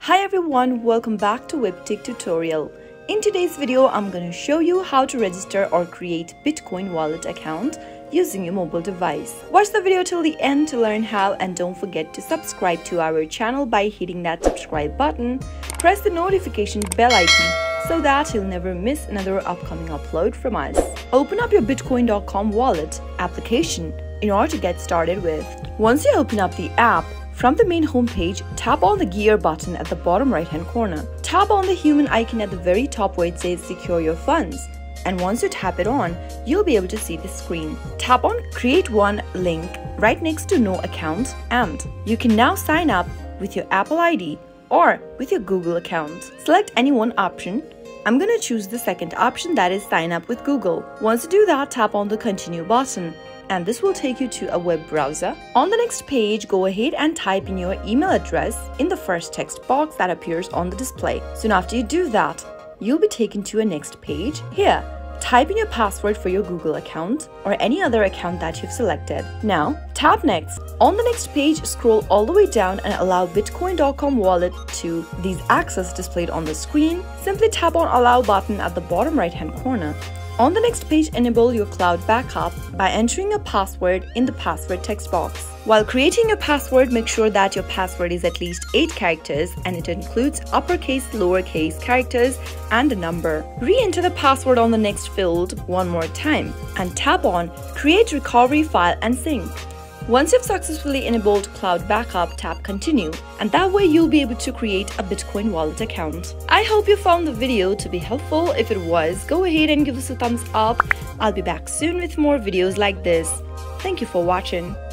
Hi everyone, welcome back to Webtic tutorial. In today's video, I'm going to show you how to register or create Bitcoin wallet account using your mobile device. Watch the video till the end to learn how, and don't forget to subscribe to our channel by hitting that subscribe button. Press the notification bell icon so that you'll never miss another upcoming upload from us. Open up your Bitcoin.com wallet application in order to get started with. Once you open up the app, from the main homepage, tap on the gear button at the bottom right hand corner. Tap on the human icon at the very top where it says secure your funds. And once you tap it on, you'll be able to see the screen. Tap on create one link right next to no account, and you can now sign up with your Apple ID or with your Google account. Select any one option. I'm going to choose the second option, that is sign up with Google. Once you do that, tap on the continue button, and this will take you to a web browser. On the next page, go ahead and type in your email address in the first text box that appears on the display. Soon after you do that, you'll be taken to a next page. Here, type in your password for your Google account or any other account that you've selected. Now, tap next. On the next page, scroll all the way down and allow Bitcoin.com wallet to these access displayed on the screen. Simply tap on allow button at the bottom right hand corner. On the next page, enable your cloud backup by entering a password in the password text box. While creating your password, make sure that your password is at least 8 characters and it includes uppercase, lowercase characters and a number. Re-enter the password on the next field one more time and tap on create recovery file and sync. Once you've successfully enabled cloud backup, tap continue, and that way you'll be able to create a Bitcoin wallet account. I hope you found the video to be helpful. If it was, go ahead and give us a thumbs up. I'll be back soon with more videos like this. Thank you for watching.